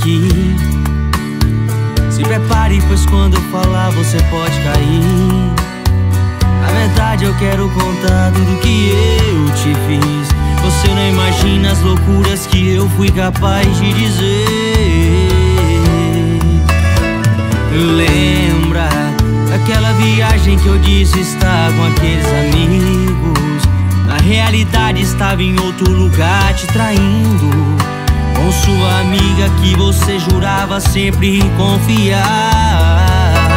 aqui. Se prepare, pois quando eu falar você pode cair. Na verdade eu quero contar tudo que eu te fiz. Você não imagina as loucuras que eu fui capaz de dizer. Lembra daquela viagem que eu disse estar com aqueles amigos? Na realidade estava em outro lugar te traindo, com sua amiga que você jurava sempre confiar.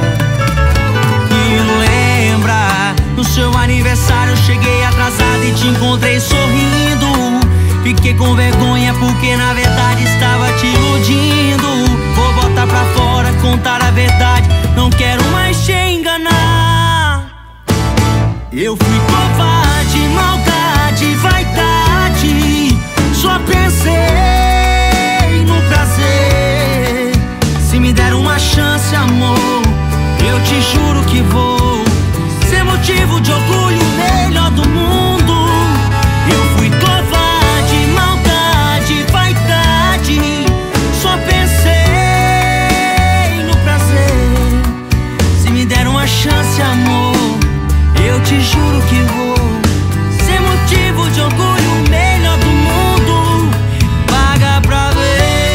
E lembra, no seu aniversário eu cheguei atrasado e te encontrei sorrindo. Fiquei com vergonha porque na verdade estava te iludindo. Vou botar pra fora, contar a verdade, não quero mais te enganar. Eu fui covarde, maldade, vaidade, só pensei no prazer. Se me der uma chance, amor, eu te juro que vou ser motivo de orgulho, melhor do mundo. Eu fui covarde, maldade, vaidade, só pensei no prazer. Se me der uma chance, amor, eu te juro que vou ser motivo de orgulho, melhor do mundo. Paga pra ver.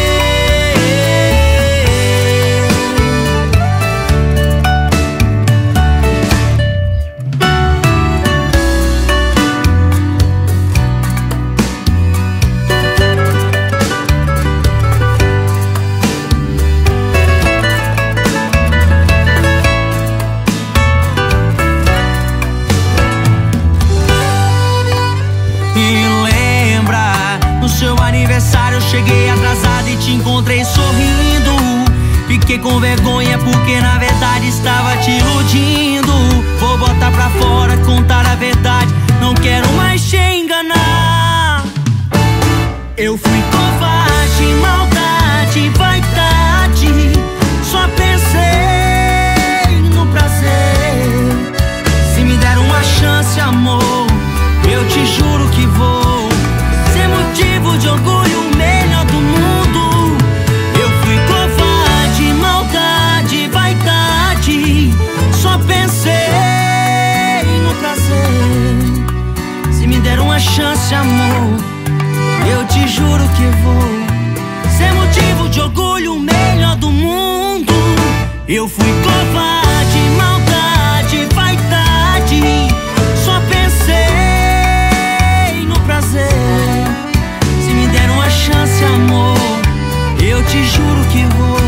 Eu cheguei atrasado e te encontrei sorrindo. Fiquei com vergonha porque na verdade estava te iludindo. Vou botar pra fora, contar a verdade, não quero mais te enganar. Eu fui covarde, maldade, vaidade, só pensei no prazer. Se me der uma chance, amor, eu te juro que vou ser motivo de orgulho, melhor do mundo. Eu fui covarde, maldade, vaidade, só pensei no prazer. Se me der uma chance, amor, eu te juro que vou ser motivo de orgulho, melhor do mundo. Eu fui covarde, maldade, vaidade, só pensei no prazer. Se me der uma chance, amor, eu te juro que vou